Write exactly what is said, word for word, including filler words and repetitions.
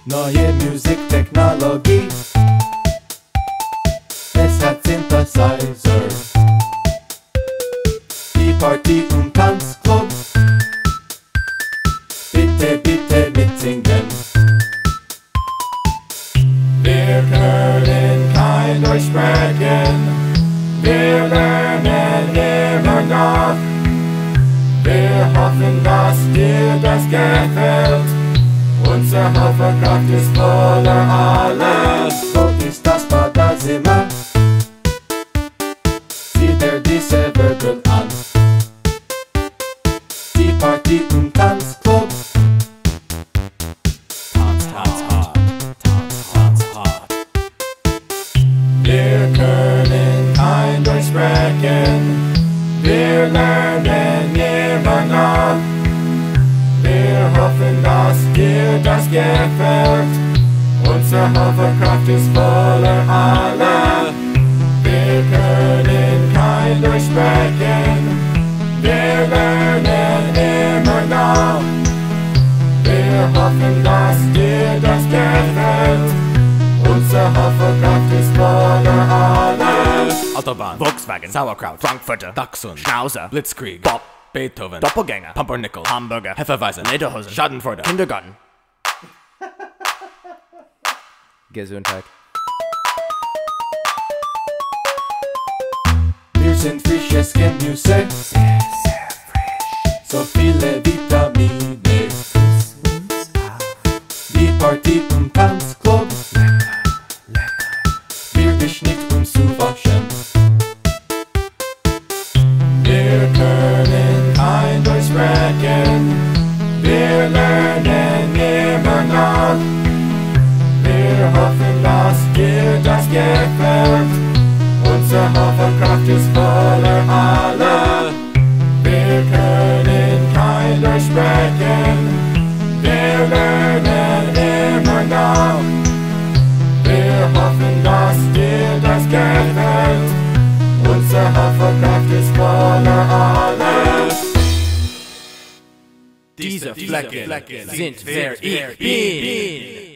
Neue Musiktechnologie. Es hat Synthesizer. Die Party- und Tanzclub. Bitte, bitte mitsingen. Wir können kein Deutsch sprechen. Wir lernen immer noch. Wir hoffen, dass dir das gefällt. Unser Haferkraft ist voller alles. Wo ist das Badezimmer? Sieh dir diese Wirbel an. Die Party- und Tanzclub. Tanz, tanz hart, tanz, tanz hart. Wir können kein Deutsch sprechen. Wir lernen immer noch. Wir hoffen, dass dir das gefällt. Unser Haferkraft ist voller alle. Wir können kein Deutsch sprechen. Wir lernen immer noch. Wir hoffen, dass dir das gefällt. Unser Haferkraft ist voller alles. Autobahn, Volkswagen, Sauerkraut, Frankfurter, Dachshund, Schnauzer, Blitzkrieg, Bob, Beethoven, Doppelgänger, Pumpernickel, Hamburger, Hefeweizen, Lederhosen, Schadenfreude, Kindergarten. Gesundheit. Wir sind frisches Gemüse, sehr, sehr frisch. So viele Vitamine. Die Party- und Tanzclub. Lecker, lecker. Wir geschnickt uns zu waschen. Wir können kein Deutsch sprechen. Wir lernen immer noch. Wir hoffen, dass dir das gefällt. Unser Haferkraft ist voller alle. Wir können kein Deutsch sprechen. Wir lernen immer noch. Wir hoffen, dass dir das gefällt. Unser Haferkraft ist voller alles. Diese Flecken sind wer ich bin.